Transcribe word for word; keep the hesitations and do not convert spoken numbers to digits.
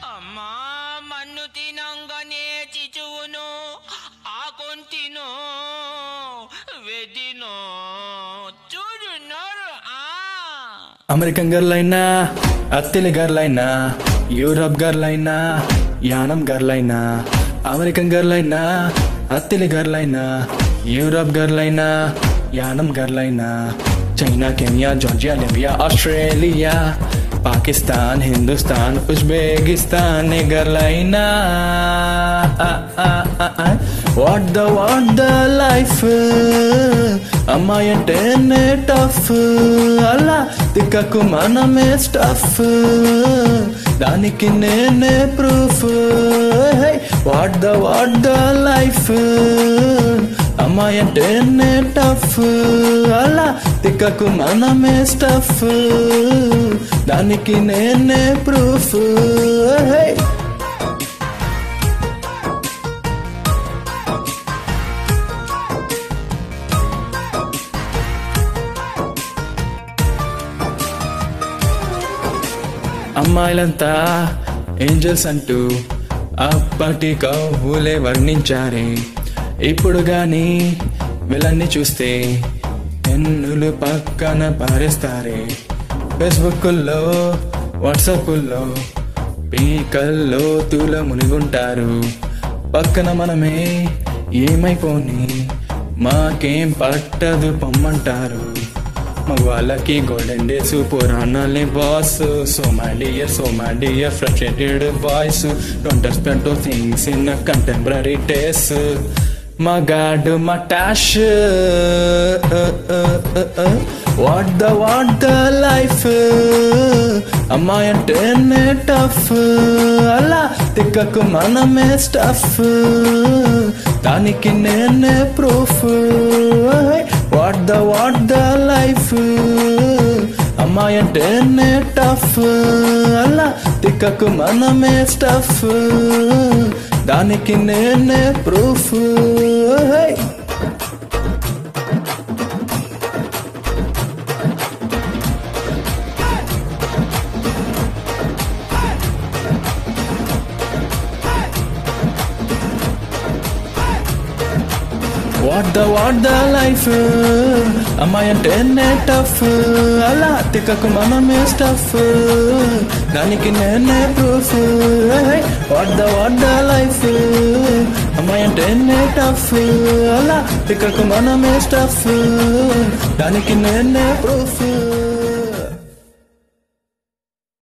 అమ్మా మన్ను తినంగానే చిచువును ఆకొంటినో వెదినో చూడున్నారు American girl అయినా అత్తెలి గర్ల్ అయినా యూరప్ గర్ల్ అయినా యానం గర్ల్ అయినా అమెరికన్ గర్ల్ అయినా అత్తెలి గర్ల్ అయినా యూరప్ గర్ల్ అయినా యానం గర్ల్ అయినా China Kenya Georgia Libya Australia Pakistan Hindustan Uzbekistan girl అయినా what the what the life అమ్మాయి అంటేనే టఫ్ అలా తిక్కకు మనమే స్టఫ్ దానికి నేనే proof what the what the life అమ్మాయి అంటేనే టఫ్ అలా తిక్కకు మనమే స్టఫ్ దానికి నేనే ప్రూఫ్ అమ్మాయిలంతా ఏంజల్స్ అంటూ అప్పటి కవులే వర్ణించారే ఇప్పుడు గాని వీళ్ళని చూస్తే ఎన్నులు పక్కన పారేస్తారే ఫేస్బుక్లో వాట్సాప్లో పీకల్లో తూల మునిగుంటారు పక్కన మనమే ఏమైపోని మాకేం పట్టదు పొమ్మంటారు మగవాళ్ళకి గోల్డెన్ డేస్ పురాణాలే boss so my dear so my dear frustrated boys don't expect things in contemporary days మగాడు మటాష్ what the what the life అమ్మాయి అంటేనే టఫ్ అలా తిక్కకు మనమే స్టఫ్ దానికి నేనే proof what the what the life అమ్మాయి అంటేనే టఫ్ అలా తిక్కకు మనమే స్టఫ్ దానికి నేనే proof what the what the life అమ్మాయి అంటేనే టఫ్ అలా తిక్కకు మనమే స్టఫ్ దానికి నేనే proof what the what the life అమ్మాయి అంటేనే టఫ్ అలా తిక్కకు మనమే స్టఫ్ దానికి నేనే ప్రూఫ్